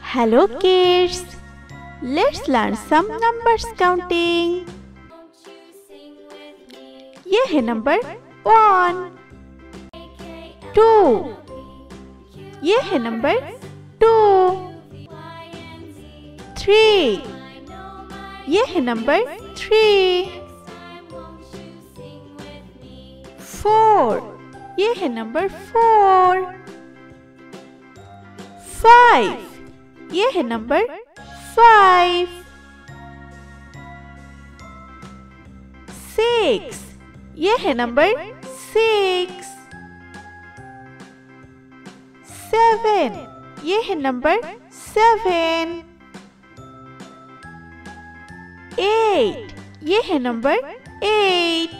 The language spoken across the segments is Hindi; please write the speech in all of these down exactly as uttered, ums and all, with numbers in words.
Hello kids, let's learn some numbers counting. ये है नंबर वन, टू, ये है नंबर टू, थ्री, ये है नंबर थ्री, फोर, ये है नंबर फोर, फाइव, ये है नंबर फाइव, सिक्स, ये है नंबर सिक्स, सेवन, ये है नंबर सेवन, एट, ये है नंबर एट,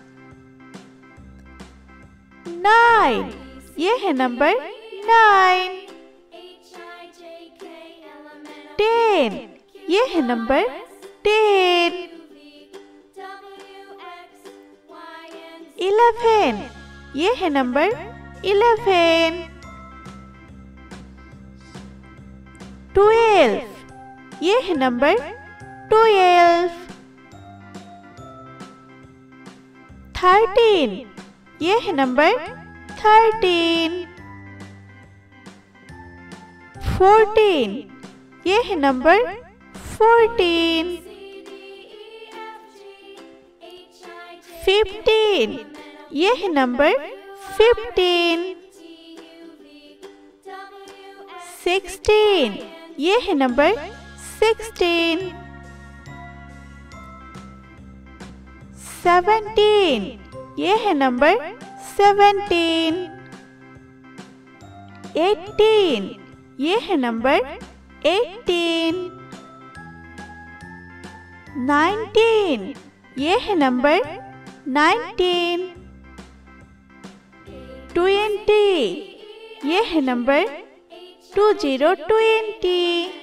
नाइन, ये है नंबर नाइन, टेन, ये है नंबर टेन, इलेवन, ये है नंबर इलेवन, ट्वेल्व, ये है नंबर ट्वेल्व, थर्टीन, ये है नंबर थर्टीन, फोर्टीन, ये है नंबर फोर्टीन, फिफ्टीन, ये है नंबर फिफ्टीन, सिक्सटीन, ये है नंबर सिक्सटीन, सेवनटीन, ये है नंबर सेवनटीन, एटीन, ये है नंबर एटीन, नाइनटीन, ये है नंबर नाइनटीन, ट्वेंटी, ये है number two zero twenty.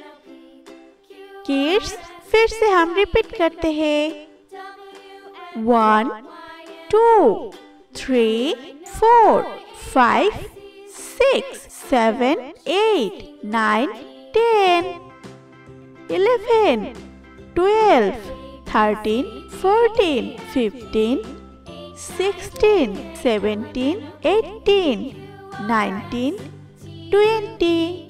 Kids, फिर से हम रिपीट करते हैं। One, two, three, four, five, six, seven, eight, nine, ten, eleven, twelve, thirteen, fourteen, fifteen, sixteen, seventeen, eighteen, nineteen, twenty.